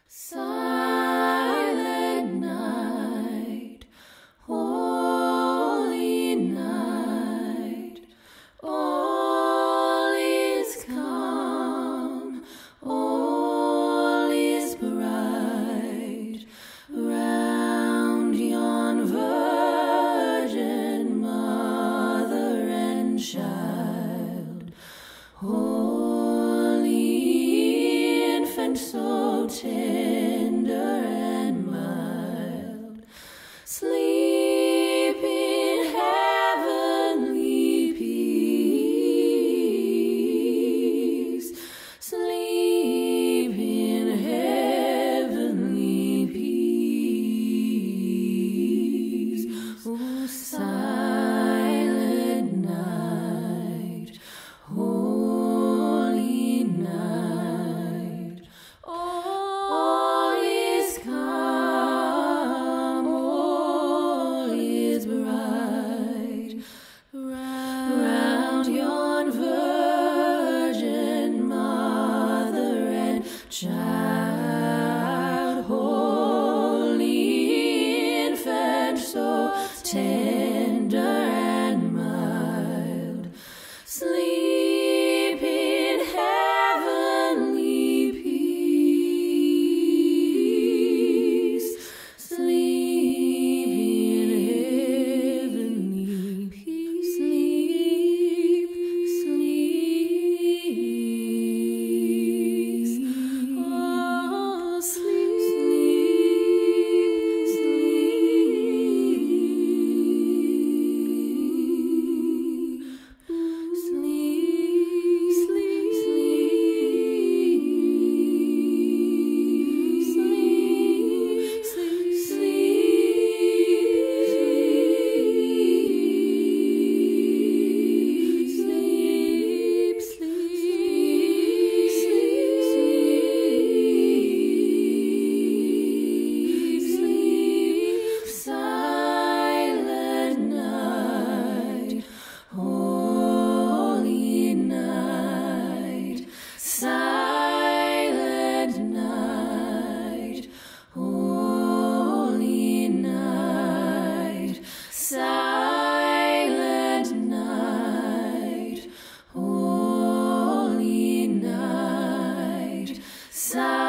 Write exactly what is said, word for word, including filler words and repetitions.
Silent night, holy night, all is calm, all is bright, round yon virgin mother and child, holy infant so tender and mild, sleep in heavenly peace, sleep in heavenly peace. O silent night, holy night, all is calm, all is bright, round yon virgin mother and child, holy infant so tender and mild, sleep in heavenly peace, sleep in heavenly peace, sleep, sleep, oh, sleep, sleep, sleep, sleep, sleep, sleep, sleep, sleep, sleep, sleep, silent night, holy night, silent night, holy night, silent night, holy night, silent